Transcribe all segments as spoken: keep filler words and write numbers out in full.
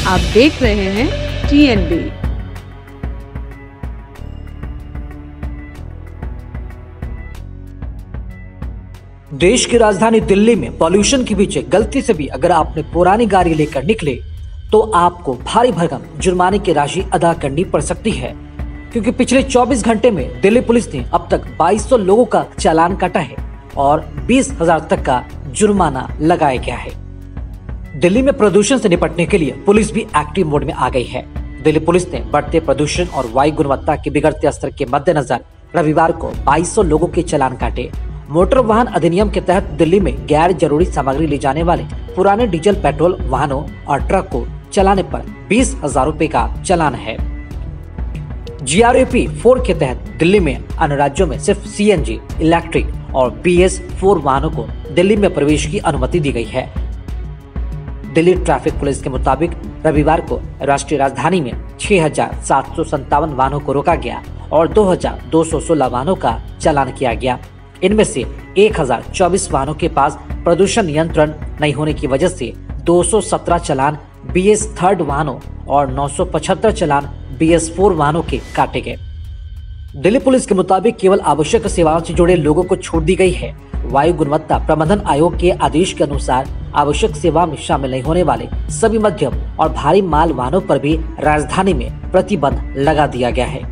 आप देख रहे हैं टी एन बी। देश की राजधानी दिल्ली में पॉल्यूशन के बीच गलती से भी अगर आपने पुरानी गाड़ी लेकर निकले तो आपको भारी भरकम जुर्माने की राशि अदा करनी पड़ सकती है, क्योंकि पिछले चौबीस घंटे में दिल्ली पुलिस ने अब तक बाईस सौ लोगों का चालान काटा है और बीस हजार तक का जुर्माना लगाया गया है। दिल्ली में प्रदूषण से निपटने के लिए पुलिस भी एक्टिव मोड में आ गई है। दिल्ली पुलिस ने बढ़ते प्रदूषण और वायु गुणवत्ता के बिगड़ते स्तर के मद्देनजर रविवार को बाईस सौ लोगों के चालान काटे। मोटर वाहन अधिनियम के तहत दिल्ली में गैर जरूरी सामग्री ले जाने वाले पुराने डीजल पेट्रोल वाहनों और ट्रक को चलाने पर बीस हजार रूपए का चालान है। G R A P four के तहत दिल्ली में अन्य राज्यों में सिर्फ सी एन जी, इलेक्ट्रिक और बी एस फोर वाहनों को दिल्ली में प्रवेश की अनुमति दी गई है। दिल्ली ट्रैफिक पुलिस के मुताबिक रविवार को राष्ट्रीय राजधानी में छह हजार सात सौ संतावन वाहनों को रोका गया और दो हजार दो सौ सोलह वाहनों का चालान किया गया। इनमें से एक हजार चौबीस वाहनों के पास प्रदूषण नियंत्रण नहीं होने की वजह से दो सौ सत्रह चालान बी एस थर्ड वाहनों और नौ सौ पचहत्तर चालान बी एस फोर वाहनों के काटे गए। दिल्ली पुलिस के मुताबिक केवल आवश्यक सेवाओं से जुड़े लोगों को छूट दी गई है। वायु गुणवत्ता प्रबंधन आयोग के आदेश के अनुसार आवश्यक सेवा में शामिल नहीं होने वाले सभी मध्यम और भारी माल वाहनों पर भी राजधानी में प्रतिबंध लगा दिया गया है।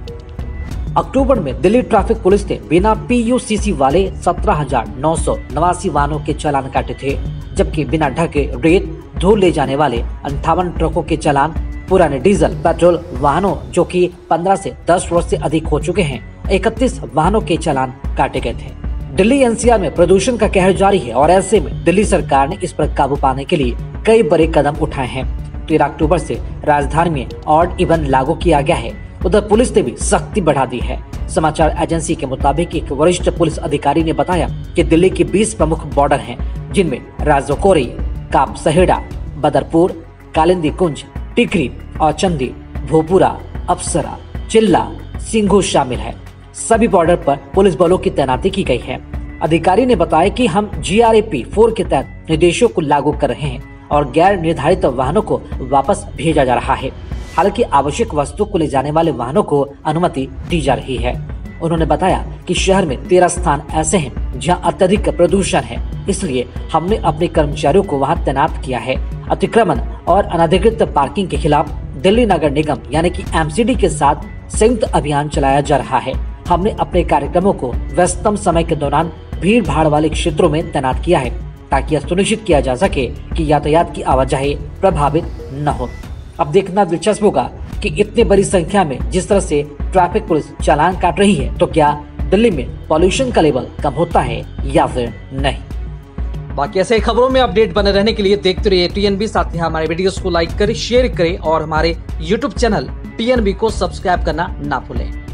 अक्टूबर में दिल्ली ट्रैफिक पुलिस ने बिना पी यू सी सी वाले सत्रह हजार नौ सौ नवासी वाहनों के चालान काटे थे, जबकि बिना ढके रेत धूल ले जाने वाले अंठावन ट्रकों के चालान, पुराने डीजल पेट्रोल वाहनों जो कि पंद्रह से दस वर्ष से अधिक हो चुके हैं, इकतीस वाहनों के चालान काटे गए थे। दिल्ली एन सी आर में प्रदूषण का कहर जारी है और ऐसे में दिल्ली सरकार ने इस पर काबू पाने के लिए कई बड़े कदम उठाए हैं। तेरह अक्टूबर से राजधानी में ऑड इवन लागू किया गया है। उधर पुलिस ने भी सख्ती बढ़ा दी है। समाचार एजेंसी के मुताबिक एक वरिष्ठ पुलिस अधिकारी ने बताया कि दिल्ली के बीस प्रमुख बॉर्डर हैं, जिनमें राजौरी, कापसहेड़ा, बदरपुर, कालिंदी कुंज, टिकरी और चंदी, भोपुरा, अप्सरा, चिल्ला, सिंघू शामिल है। सभी बॉर्डर पर पुलिस बलों की तैनाती की गई है। अधिकारी ने बताया कि हम G R A P four के तहत निर्देशों को लागू कर रहे हैं और गैर निर्धारित वाहनों को वापस भेजा जा रहा है। हालांकि आवश्यक वस्तु को ले जाने वाले वाहनों को अनुमति दी जा रही है। उन्होंने बताया कि शहर में तेरह स्थान ऐसे हैं जहां अत्यधिक प्रदूषण है, इसलिए हमने अपने कर्मचारियों को वहां तैनात किया है। अतिक्रमण और अनधिकृत पार्किंग के खिलाफ दिल्ली नगर निगम यानी कि एम सी डी के साथ संयुक्त अभियान चलाया जा रहा है। हमने अपने कार्यक्रमों को व्यस्तम समय के दौरान भीड़ भाड़ वाले क्षेत्रों में तैनात किया है, ताकि यह सुनिश्चित किया जा सके कि यातायात की आवाजाही प्रभावित न हो। अब देखना दिलचस्प होगा कि इतनी बड़ी संख्या में जिस तरह से ट्रैफिक पुलिस चालान काट रही है, तो क्या दिल्ली में पॉल्यूशन का लेवल कम होता है या फिर नहीं। बाकी ऐसे खबरों में अपडेट बने रहने के लिए देखते रहिए टी एन बी। साथ ही हमारे वीडियोस को लाइक करें, शेयर करें और हमारे YouTube channel T N B को सब्सक्राइब करना ना भूलें।